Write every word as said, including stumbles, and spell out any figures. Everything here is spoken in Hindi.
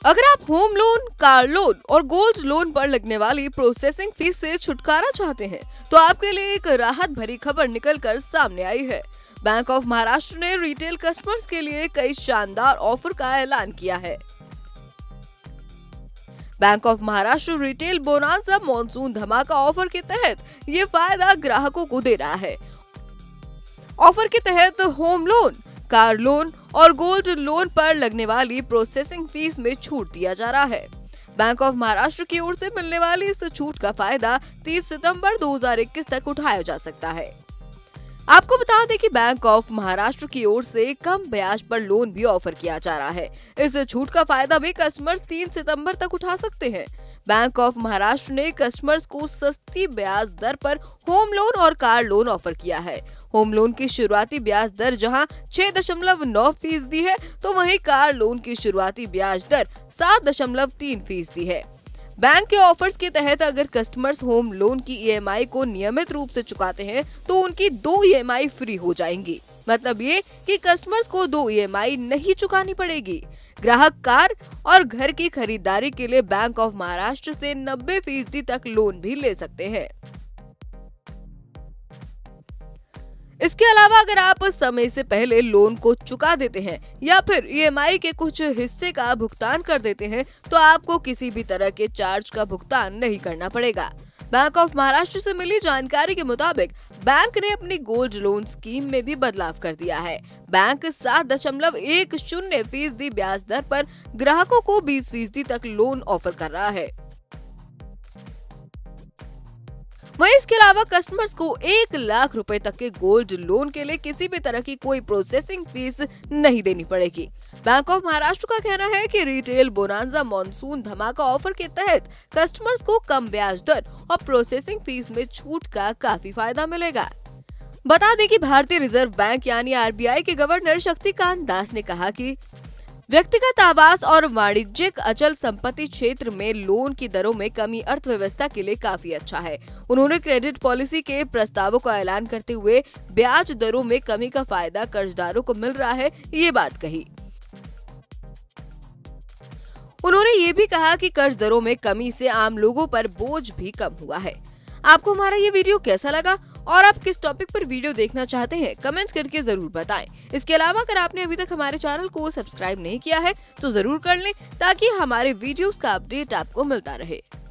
अगर आप होम लोन, कार लोन और गोल्ड लोन पर लगने वाली प्रोसेसिंग फीस से छुटकारा चाहते हैं, तो आपके लिए एक राहत भरी खबर निकलकर सामने आई है। बैंक ऑफ महाराष्ट्र ने रिटेल कस्टमर्स के लिए कई शानदार ऑफर का ऐलान किया है। Bank of Maharashtra retail bonanza monsoon धमाका ऑफर के तहत ये फायदा ग्राहकों को दे रहा है। ऑफर के तहत होम लोन, कार लोन और गोल्ड लोन पर लगने वाली प्रोसेसिंग फीस में छूट दिया जा रहा है। बैंक ऑफ महाराष्ट्र की ओर से मिलने वाली इस छूट का फायदा तीस सितंबर दो हज़ार इक्कीस तक उठाया जा सकता है। आपको बता दें कि बैंक ऑफ महाराष्ट्र की ओर से कम ब्याज पर लोन भी ऑफर किया जा रहा है। इस छूट का फायदा भी कस्टमर्स तीन सितंबर तक उठा सकते हैं। बैंक ऑफ महाराष्ट्र ने कस्टमर्स को सस्ती ब्याज दर पर होम लोन और कार लोन ऑफर किया है। होम लोन की शुरुआती ब्याज दर जहां छह दशमलव नौ फीसदी है, तो वहीं कार लोन की शुरुआती ब्याज दर सात दशमलव तीन फीसदी है। बैंक के ऑफर्स के तहत अगर कस्टमर्स होम लोन की ईएमआई को नियमित रूप से चुकाते हैं, तो उनकी दो ईएमआई फ्री हो जाएंगी। मतलब ये कि कस्टमर्स को दो ईएमआई नहीं चुकानी पड़ेगी। ग्राहक कार और घर की खरीदारी के लिए बैंक ऑफ महाराष्ट्र से नब्बे फीसदी तक लोन भी ले सकते हैं। इसके अलावा अगर आप समय से पहले लोन को चुका देते हैं या फिर ईएमआई के कुछ हिस्से का भुगतान कर देते हैं, तो आपको किसी भी तरह के चार्ज का भुगतान नहीं करना पड़ेगा। बैंक ऑफ महाराष्ट्र से मिली जानकारी के मुताबिक बैंक ने अपनी गोल्ड लोन स्कीम में भी बदलाव कर दिया है। बैंक सात दशमलव एक शून्य फीसदी ब्याज दर पर ग्राहकों को बीस फीसदी तक लोन ऑफर कर रहा है। वहीं इसके अलावा कस्टमर्स को एक लाख रुपए तक के गोल्ड लोन के लिए किसी भी तरह की कोई प्रोसेसिंग फीस नहीं देनी पड़ेगी। बैंक ऑफ महाराष्ट्र का कहना है कि रिटेल बोनांजा मॉनसून धमाका ऑफर के तहत कस्टमर्स को कम ब्याज दर और प्रोसेसिंग फीस में छूट का काफी फायदा मिलेगा। बता दें कि भारतीय रिजर्व बैंक यानी आरबीआई के गवर्नर शक्तिकांत दास ने कहा कि व्यक्तिगत आवास और वाणिज्यिक अचल संपत्ति क्षेत्र में लोन की दरों में कमी अर्थव्यवस्था के लिए काफी अच्छा है। उन्होंने क्रेडिट पॉलिसी के प्रस्तावों का ऐलान करते हुए ब्याज दरों में कमी का फायदा कर्जदारों को मिल रहा है, ये बात कही। उन्होंने ये भी कहा कि कर्ज दरों में कमी से आम लोगों पर बोझ भी कम हुआ है। आपको हमारा ये वीडियो कैसा लगा और आप किस टॉपिक पर वीडियो देखना चाहते हैं, कमेंट्स करके जरूर बताएं। इसके अलावा अगर आपने अभी तक हमारे चैनल को सब्सक्राइब नहीं किया है, तो जरूर कर लें ताकि हमारे वीडियोस का अपडेट आपको मिलता रहे।